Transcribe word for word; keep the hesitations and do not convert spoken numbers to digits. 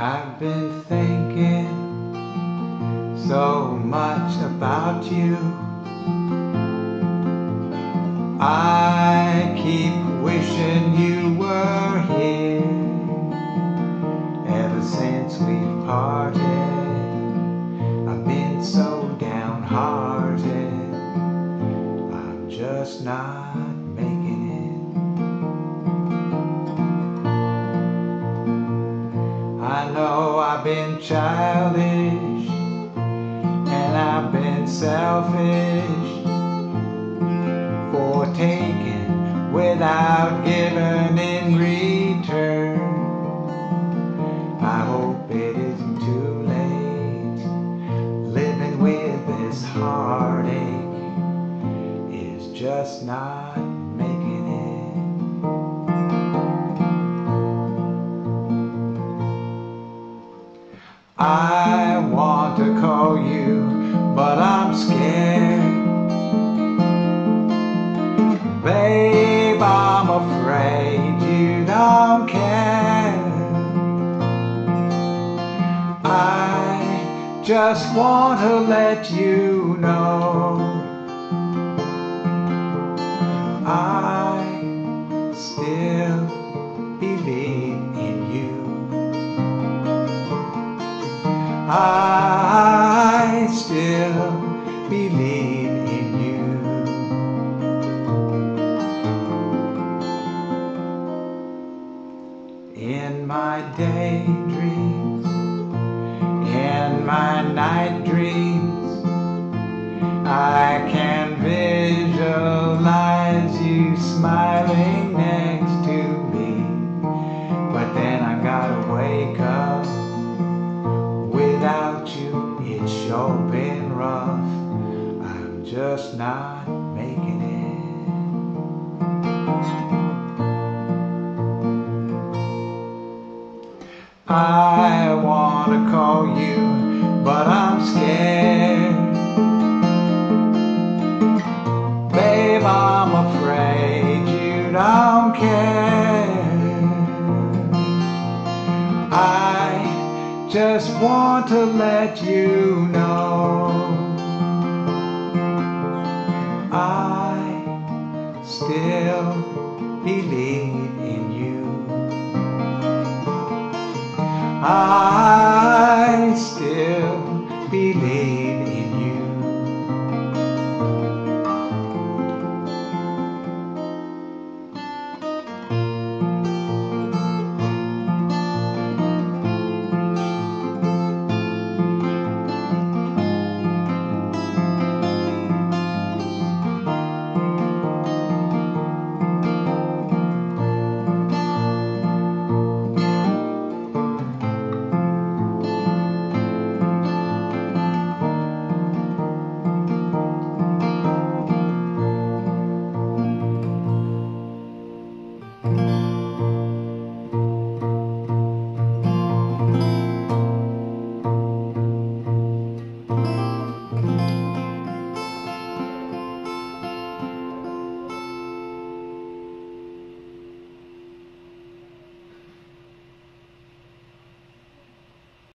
I've been thinking so much about you. I keep wishing you were here. Ever since we've parted, I've been so downhearted. I'm just not making it. I know I've been childish and I've been selfish for taking without giving in return. I hope it isn't too late. Living with this heartache is just not making it. I want to call you, but I'm scared. Babe, I'm afraid you don't care. I just want to let you know I still believe in you. I still believe in you. In my daydreams, in my night dreams, I can visualize you smiling next to me. But then I gotta wake up. Without you, it's sure been rough. I'm just not making it. I want to call you, but I'm scared. Babe, I'm afraid you don't care. I just want to let you know I still believe in you. I